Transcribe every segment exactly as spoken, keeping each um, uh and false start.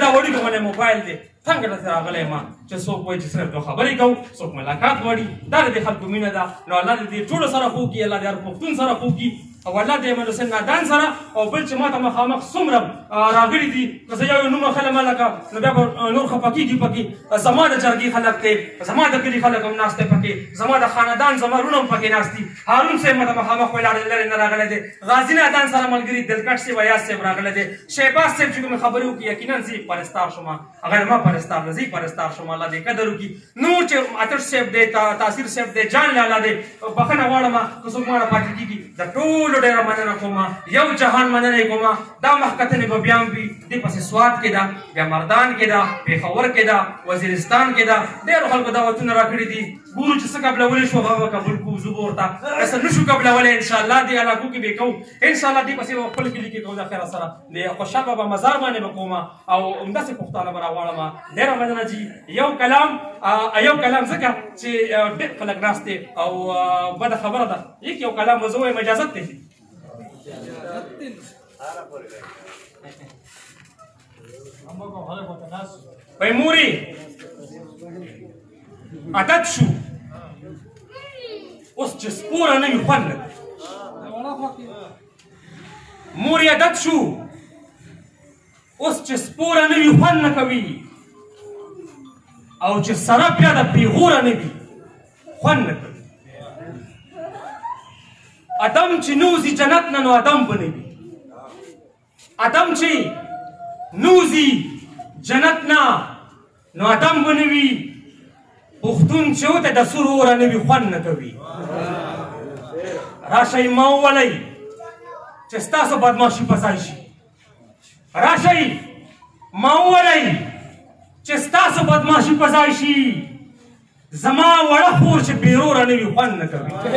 دا وړي کومه موبایل دی څنګه راته راغلی ما چې څوک وایي چې صرف دوه خبرې کوو څوک ملاقات غواړي دا د خلکو مینه ده نو الله دې ټولو سره خو کړي الله دې هر پښتون سره خو کړي او الله دې احمد حسین نادان سره او بل چې ما ته مخامخ څومره راغلي دي که زه یو نوم اخلم هلکه نو بیا به نور خفه کېږي پکې زما د جرګې خلک دی زما د کلي خلک هم ناست دی پکې زما د خاندان زما وروڼه هم پکې ناست دي هارون صاحب ما ته مخامخ ولاړ لرې نه راغلی دی غازي نادان سره ملګري دلکټ صاحب ایاز صاحب راغلی دی شهباز صاحب چې کومې خبرې وکړي یقینا زه یې پرستار شوم هغه ما پرستار نه زه یې پرستار شوم الله دې قدر وکړي نور چې اتش صاحب دی تاثیر صاحب دی جان لالا دی بخښنه غواړم که څوک ماړه پاتې کېږي د ټولو ډېره مننه کوم یو جهان مننه کوم دا مخکتنې به بیا هم وي دې پسې سوات کې ده بیا مردان کې ده پېښور کې ده وزیرستان کې ده ډېرو خلکو دعوتونه راکړي دي ګورو چې څه قبلولی شو هغه به قبول کوو زه به ورته څه نه شو قبلولی انشاءالله دې علاقو کې به کوو انشاءالله دې پسې به خپل کلي کې کوو د خیره سره د خوشحال بابا مزار باندې به کوم او همداسې پښتانه به راغواړم ډېره مننه جي یو کلام یو کلام ځکه چې ډېر خلک ناست دی او بده خبره ده یک یو کلام به زه وایم اجازت دی وای مورې عادت شو اوس چې سپوره نه وي خوند نه مورې عادت شو اوس چې سپوره نه وي خوند نه کوي او چې سره بیا د پیغوره نه وي خوند نه کوي ادم چې نوځي جنت نه نو ادم به نه وي ادم چې نوځي جنت نه نو ادم به نه وي پښتون چې ورته د سور اوره نه وي خوند نه کوي راشئ ما وولی چې ستاسو بدماشي په ځای شي راشئ ما وولی چې ستاسو بدماشي په ځای شي زما وړه خور چې بېروره نه وي خوند نه کوي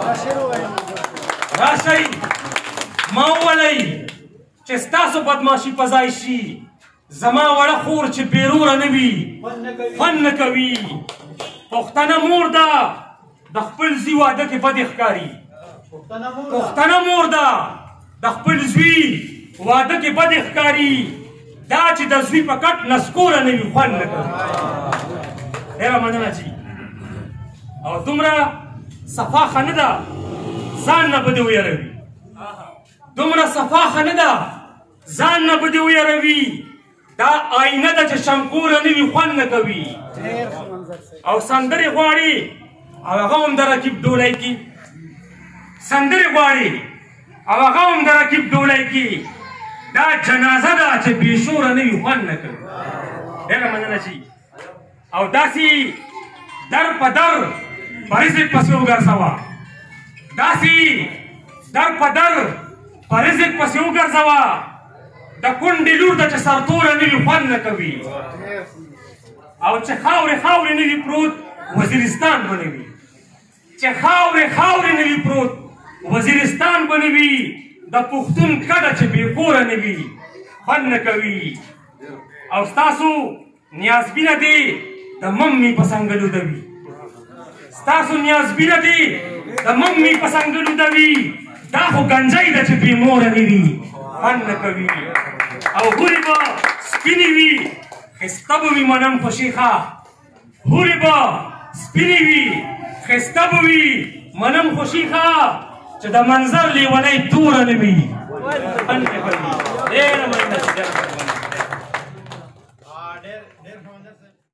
راشئ ما وولی چې ستاسو بدماشي په ځای شي زما وړه خور چې بېروره نه وي خوند نه کوي پښتنه مور ده د خپل زوی واده کې بدې ښکاري پښتنه مور ده د خپل زوی واده کې بدې ښکاري دا چې د زوی په کټ نسکوره نه وي خوند نه کوي ډېره مننه جي او دومره صفا ښه نه ده ځان نه به دې ویروي دومره صفا ښه نه ده ځان نه به دې ویروي دا آینه ده چې شمکوره نه وي خوند نه کوي او سندرې غواړي او هغه هم د رقیب ډولۍ کې سندرې غواړي او هغه هم د رقیب ډولۍ کې دا جنازه ده چې بېشوره نه وي خوند نه کوي ډېره مننه جي او داسې در په در په رزق پسې وګرځوه داسې در په در په رزق پسې وګرځوه د کونډې لور ده چې سرتوره نه وي خوند نه کوي او چې خاورې خاورې نه وي پروت وزیرستان به نه وي چې خاورې خاورې نه وي پروت وزیرستان به نه وي د پښتون کډه چې بېکوره نه وي خوند نه کوي او ستاسو نیازبینه دې د ممي په څنګلو ده وي ستاسو نیازبینه دې د ممي په څنګلو ده وي دا خو ګنجۍ ده چې بې موره نه وي خوند نه کوي او هورې به سپینې وي ښایسته به وي منم خوشیخه هورې به سپینې وي ښایسته به وي منم خوشیخه چې د منظر لیونۍ توره نه وي خوند نه کوي ډېره مننه